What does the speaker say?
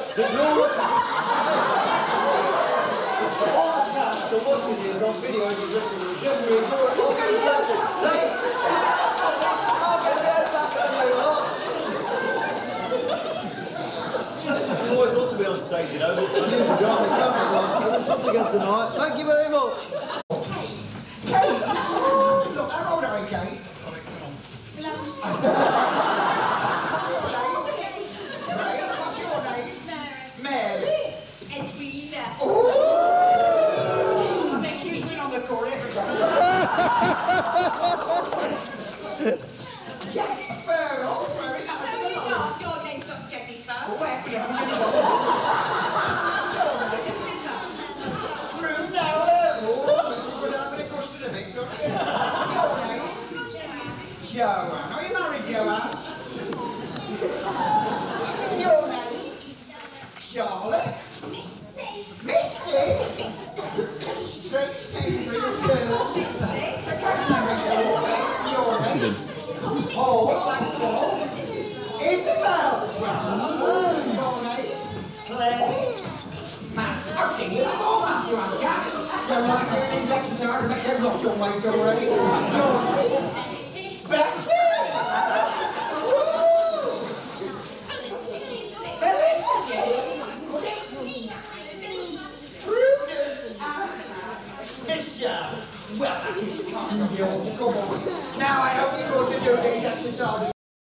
All the cast are watching this on video in the dressing room. Just to enjoy it. I'll get back on you lot. You always ought to be on stage, you know. But I knew you got me coming on. We'll talk again tonight. Thank you very much. Kate! Look, how old are you, Kate? What's your name? Mary. Edwina. Oh! I think she's been on the court every day. Jennifer! Oh, very nice. No, you're not. Your name's not Jennifer. Oh, where can I Bruce, now, oh, we're having a custard of it, don't you? Your name? Joanne. Are you married, Joanne? Your name? Charlotte. Mitzi. Mitzi? Strange name for a girl. I can't remember your name. Paul. Isabel. Your name? Claire. Matt. I've seen you like all that, you have, Jack. You're like doing injections hard to make them lost some weight already. Your name?